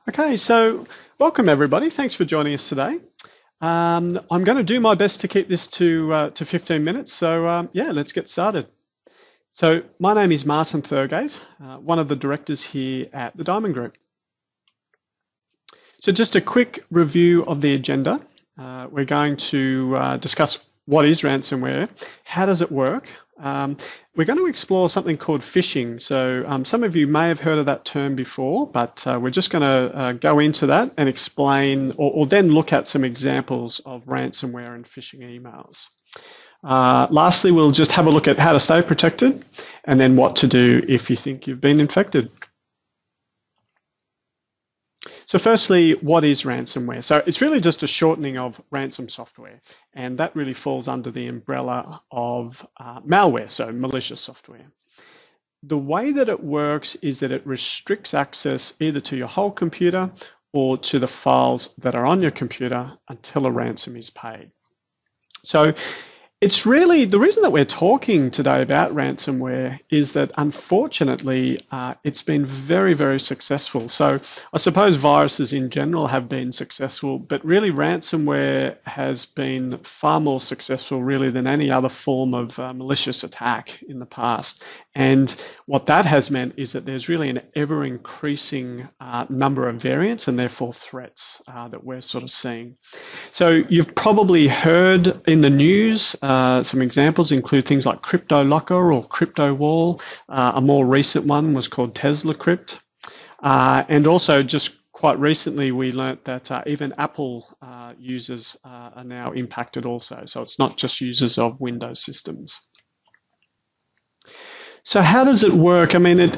Okay, so welcome everybody. Thanks for joining us today. I'm going to do my best to keep this to 15 minutes. So yeah, let's get started. So my name is Martin Thurgate, one of the directors here at the Diamond Group. So just a quick review of the agenda. We're going to discuss what is ransomware, how does it work. We're going to explore something called phishing. So some of you may have heard of that term before, but we're just going to go into that and explain or then look at some examples of ransomware and phishing emails. Lastly, we'll just have a look at how to stay protected and then what to do if you think you've been infected. So firstly, what is ransomware? So it's really just a shortening of ransom software, and that really falls under the umbrella of malware, so malicious software. The way that it works is that it restricts access either to your whole computer or to the files that are on your computer until a ransom is paid. So it's really, the reason that we're talking today about ransomware is that unfortunately it's been very, very successful. So I suppose viruses in general have been successful, but really ransomware has been far more successful really than any other form of malicious attack in the past. And what that has meant is that there's really an ever increasing number of variants and therefore threats that we're sort of seeing. So you've probably heard in the news, some examples include things like Crypto Locker or Crypto Wall. A more recent one was called Tesla Crypt. And also just quite recently we learnt that even Apple users are now impacted also. So it's not just users of Windows systems. So how does it work? I mean,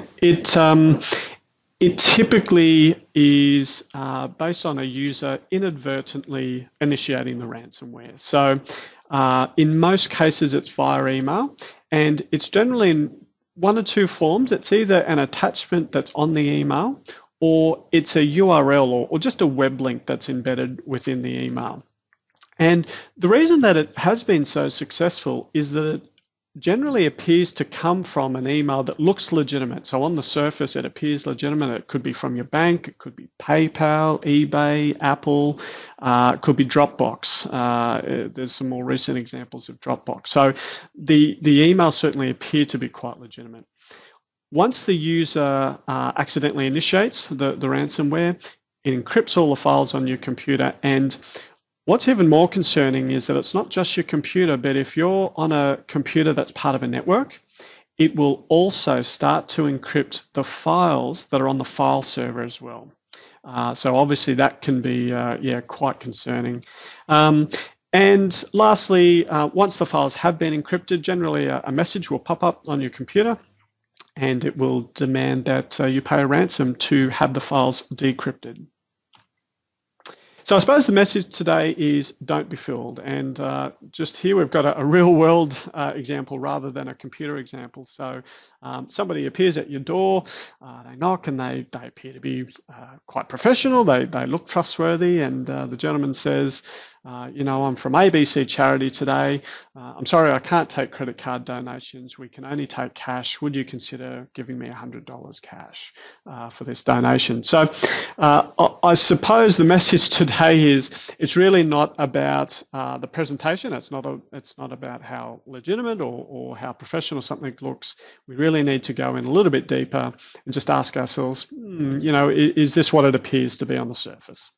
it typically is based on a user inadvertently initiating the ransomware. So in most cases, it's via email, and it's generally in one or two forms. It's either an attachment that's on the email, or it's a URL or just a web link that's embedded within the email. And the reason that it has been so successful is that it generally appears to come from an email that looks legitimate. So on the surface, it appears legitimate. It could be from your bank, it could be PayPal, eBay, Apple, it could be Dropbox. There's some more recent examples of Dropbox. So the emails certainly appear to be quite legitimate. Once the user accidentally initiates the ransomware, it encrypts all the files on your computer. And what's even more concerning is that it's not just your computer, but if you're on a computer that's part of a network, it will also start to encrypt the files that are on the file server as well. So obviously that can be, quite concerning. And lastly, once the files have been encrypted, generally a message will pop up on your computer and it will demand that you pay a ransom to have the files decrypted. So I suppose the message today is don't be fooled. And just here we've got a real world example rather than a computer example. So somebody appears at your door, they knock and they appear to be quite professional. They look trustworthy, and the gentleman says, I'm from ABC Charity today. I'm sorry, I can't take credit card donations. We can only take cash. Would you consider giving me $100 cash for this donation? So I suppose the message today is it's really not about the presentation. It's not about how legitimate or how professional something looks. We really need to go in a little bit deeper and just ask ourselves, is this what it appears to be on the surface?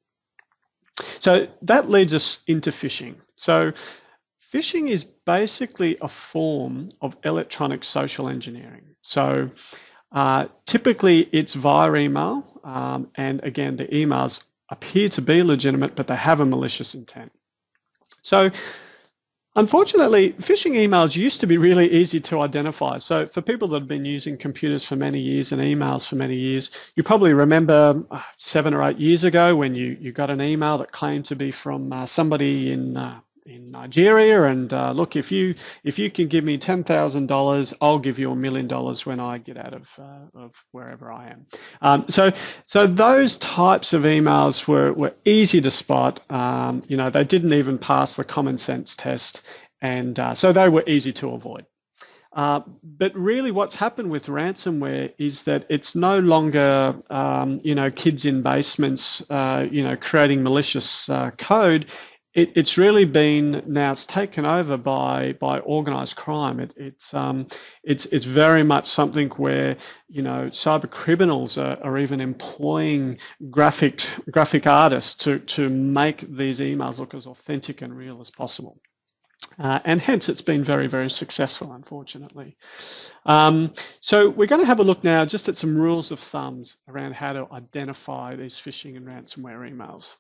So that leads us into phishing. So phishing is basically a form of electronic social engineering. So typically it's via email, and again, the emails appear to be legitimate, but they have a malicious intent. So unfortunately, phishing emails used to be really easy to identify. So for people that have been using computers for many years and emails for many years, you probably remember 7 or 8 years ago when you got an email that claimed to be from somebody in Nigeria, and look, if you can give me $10,000, I'll give you $1 million when I get out of wherever I am. So those types of emails were easy to spot. They didn't even pass the common sense test, and so they were easy to avoid. But really what's happened with ransomware is that it's no longer, kids in basements, creating malicious code. It's really been now. It's taken over by organised crime. It's very much something where cyber criminals are even employing graphic artists to make these emails look as authentic and real as possible. And hence it's been very, very successful, unfortunately. So we're going to have a look now just at some rules of thumbs around how to identify these phishing and ransomware emails.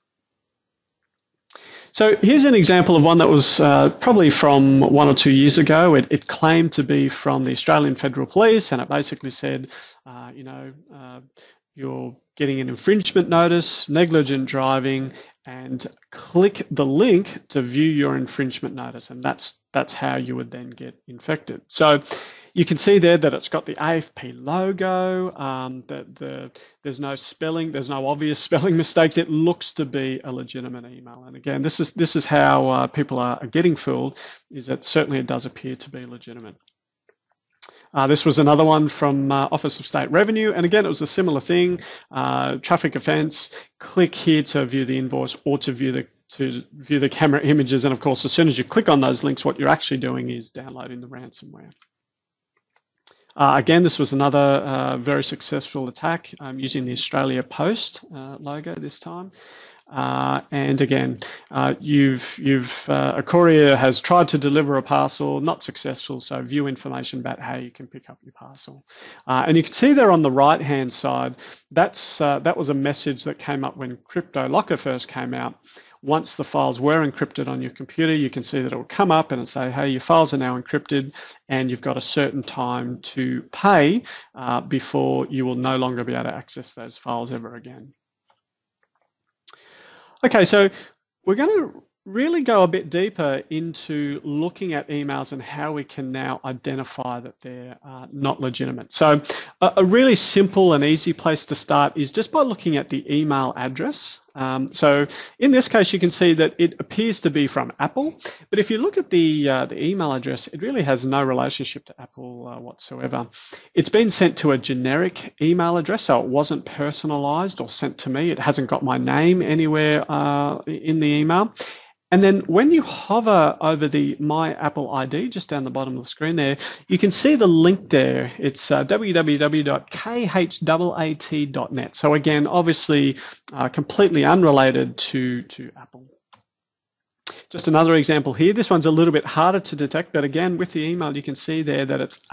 So here's an example of one that was probably from 1 or 2 years ago. It claimed to be from the Australian Federal Police, and it basically said, you're getting an infringement notice, negligent driving, and click the link to view your infringement notice, and that's how you would then get infected. So you can see there that it's got the AFP logo, there's no obvious spelling mistakes. It looks to be a legitimate email. And again, this is how people are getting fooled, is that certainly it does appear to be legitimate. This was another one from Office of State Revenue, and again, it was a similar thing. Traffic offence. Click here to view the invoice or to view the camera images, and of course, as soon as you click on those links, what you're actually doing is downloading the ransomware. Again, this was another very successful attack using the Australia Post logo this time. And again, a courier has tried to deliver a parcel, not successful, so view information about how you can pick up your parcel. And you can see there on the right-hand side, that was a message that came up when CryptoLocker first came out. Once the files were encrypted on your computer, you can see that it will come up and it'll say, hey, your files are now encrypted and you've got a certain time to pay before you will no longer be able to access those files ever again. Okay, so we're going to really go a bit deeper into looking at emails and how we can now identify that they're not legitimate. So a really simple and easy place to start is just by looking at the email address. So in this case, you can see that it appears to be from Apple, but if you look at the email address, it really has no relationship to Apple whatsoever. It's been sent to a generic email address, so it wasn't personalized or sent to me. It hasn't got my name anywhere in the email. And then when you hover over the My Apple ID, just down the bottom of the screen there, you can see the link there. It's www.khaat.net. So again, obviously completely unrelated to Apple. Just another example here. This one's a little bit harder to detect, but again, with the email, you can see there that it's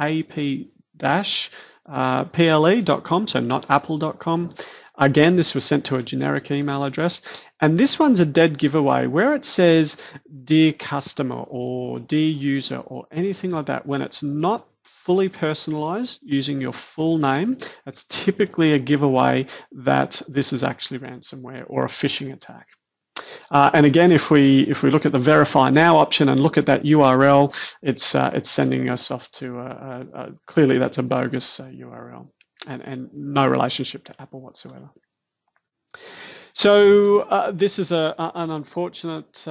ap-ple.com, so not apple.com. Again, this was sent to a generic email address. And this one's a dead giveaway where it says, dear customer or dear user or anything like that. When it's not fully personalized using your full name, that's typically a giveaway that this is actually ransomware or a phishing attack. And again, if we look at the verify now option and look at that URL, it's sending us off to clearly that's a bogus URL. And no relationship to Apple whatsoever. So this is an unfortunate,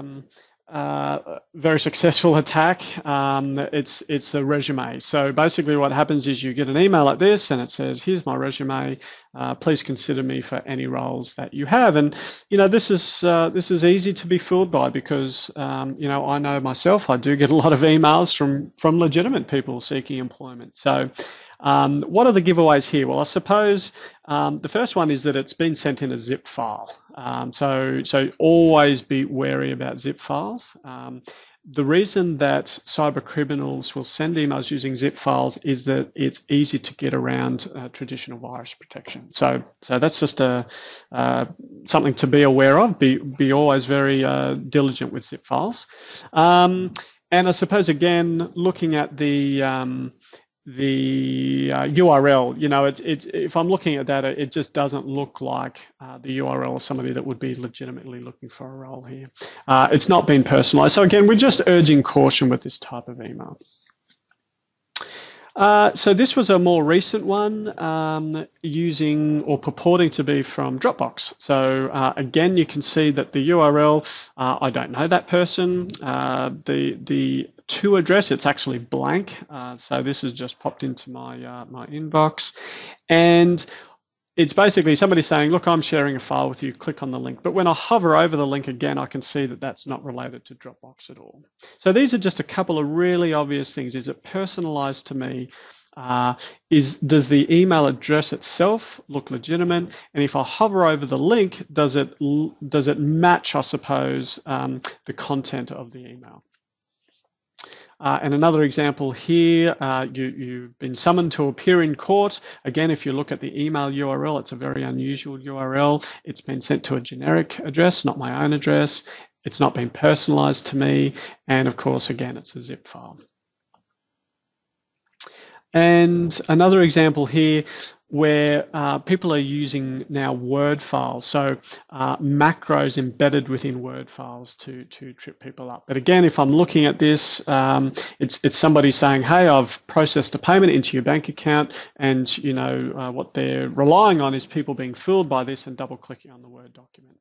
very successful attack. It's a resume. So basically what happens is you get an email like this and it says, here's my resume, please consider me for any roles that you have. And this is easy to be fooled by because I know myself, I do get a lot of emails from legitimate people seeking employment. So what are the giveaways here? Well, I suppose the first one is that it's been sent in a zip file. So always be wary about zip files. The reason that cyber criminals will send emails using zip files is that it's easy to get around traditional virus protection. So that's just something to be aware of. Be always very diligent with zip files. And I suppose again, looking at the URL, if I'm looking at that, it just doesn't look like the URL of somebody that would be legitimately looking for a role here. It's not been personalized. So again, we're just urging caution with this type of email. So this was a more recent one, using or purporting to be from Dropbox. So again, you can see that the URL, I don't know that person. The to address, it's actually blank. So this has just popped into my my inbox, and it's basically somebody saying, look, I'm sharing a file with you, click on the link. But when I hover over the link again, I can see that that's not related to Dropbox at all. So these are just a couple of really obvious things. Is it personalized to me? Does the email address itself look legitimate? And if I hover over the link, does it match, I suppose, the content of the email? And another example here, you've been summoned to appear in court. Again, if you look at the email URL, it's a very unusual URL. It's been sent to a generic address, not my own address. It's not been personalized to me. And of course, again, it's a zip file. And another example here where people are using now Word files, so macros embedded within Word files to trip people up. But again, if I'm looking at this, it's somebody saying, hey, I've processed a payment into your bank account, and you know what they're relying on is people being fooled by this and double clicking on the Word document.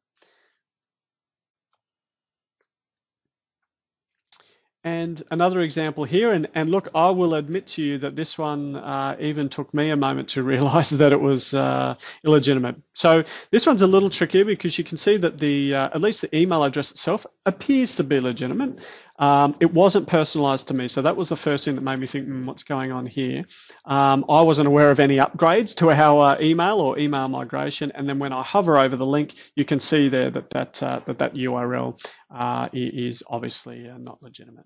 And another example here, and look, I will admit to you that this one even took me a moment to realize that it was illegitimate. So this one's a little trickier because you can see that at least the email address itself appears to be legitimate. It wasn't personalized to me, so that was the first thing that made me think, what's going on here? I wasn't aware of any upgrades to our email or email migration, and then when I hover over the link, you can see there that URL is obviously not legitimate.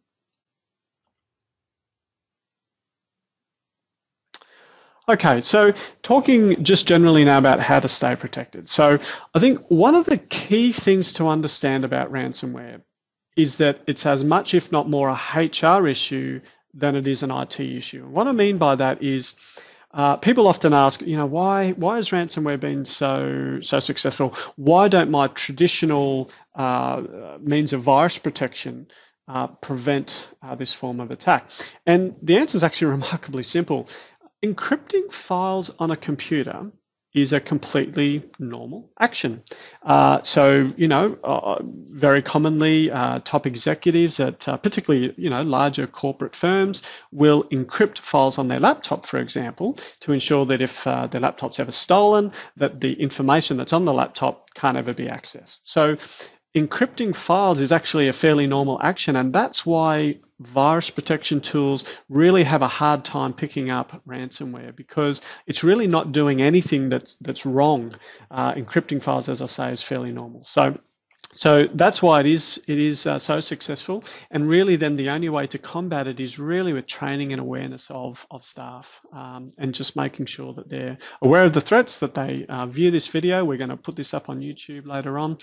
Okay, so talking just generally now about how to stay protected. So I think one of the key things to understand about ransomware is that it's as much, if not more, a HR issue than it is an IT issue. And what I mean by that is people often ask, you know, why has ransomware been so successful? Why don't my traditional means of virus protection prevent this form of attack? And the answer is actually remarkably simple. Encrypting files on a computer is a completely normal action. So, you know, very commonly top executives at particularly, you know, larger corporate firms will encrypt files on their laptop, for example, to ensure that if their laptop's ever stolen, that the information that's on the laptop can't ever be accessed. So encrypting files is actually a fairly normal action, and that's why virus protection tools really have a hard time picking up ransomware, because it's really not doing anything that's wrong. Encrypting files, as I say, is fairly normal. So that's why it is so successful, and really then the only way to combat it is really with training and awareness of staff, and just making sure that they're aware of the threats, that they view this video. We're going to put this up on YouTube later on,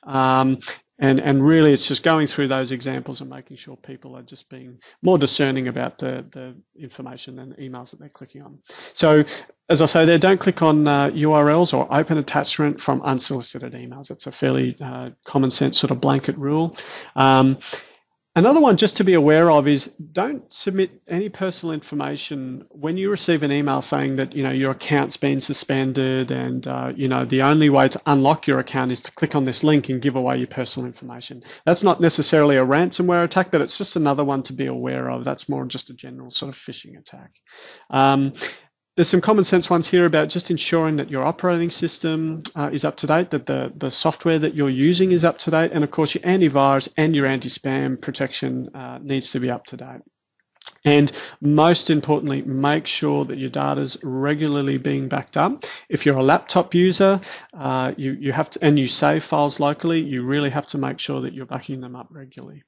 and really it's just going through those examples and making sure people are just being more discerning about the information and the emails that they're clicking on. So as I say there, don't click on URLs or open attachment from unsolicited emails. That's a fairly common sense sort of blanket rule. Another one just to be aware of is don't submit any personal information when you receive an email saying that, you know, your account's been suspended and, you know, the only way to unlock your account is to click on this link and give away your personal information. That's not necessarily a ransomware attack, but it's just another one to be aware of. That's more just a general sort of phishing attack. There's some common sense ones here about just ensuring that your operating system is up to date, that the software that you're using is up to date, and of course your antivirus and your anti-spam protection needs to be up to date. And most importantly, make sure that your data is regularly being backed up. If you're a laptop user, you have to, and you save files locally, you really have to make sure that you're backing them up regularly.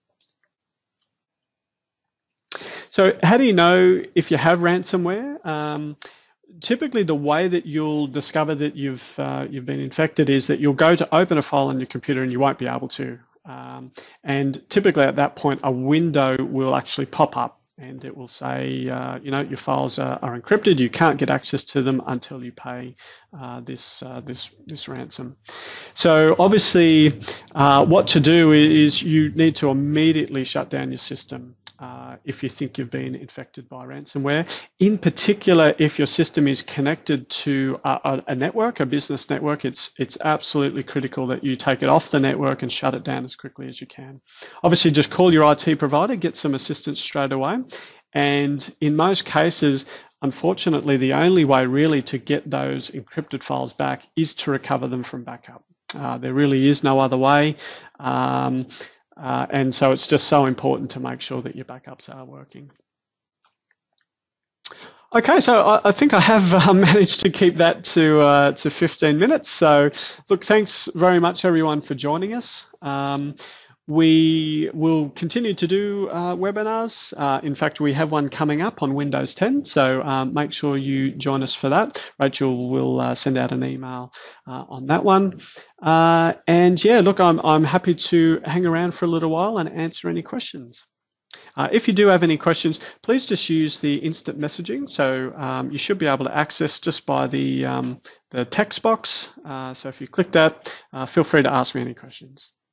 So how do you know if you have ransomware? Typically, the way that you'll discover that you've been infected is that you'll go to open a file on your computer and you won't be able to. And typically at that point, a window will actually pop up and it will say, you know, your files are encrypted. You can't get access to them until you pay this ransom. So obviously, what to do is you need to immediately shut down your system. if you think you've been infected by ransomware. In particular, if your system is connected to a network, a business network, it's absolutely critical that you take it off the network and shut it down as quickly as you can. Obviously, just call your IT provider, get some assistance straight away. And in most cases, unfortunately, the only way really to get those encrypted files back is to recover them from backup. There really is no other way. And so it's just so important to make sure that your backups are working. Okay, so I think I have managed to keep that to 15 minutes. So look, thanks very much everyone for joining us. We will continue to do webinars. In fact, we have one coming up on Windows 10, so make sure you join us for that. Rachel will send out an email on that one. And yeah, look, I'm happy to hang around for a little while and answer any questions. If you do have any questions, please just use the instant messaging. So you should be able to access just by the text box. So if you click that, feel free to ask me any questions.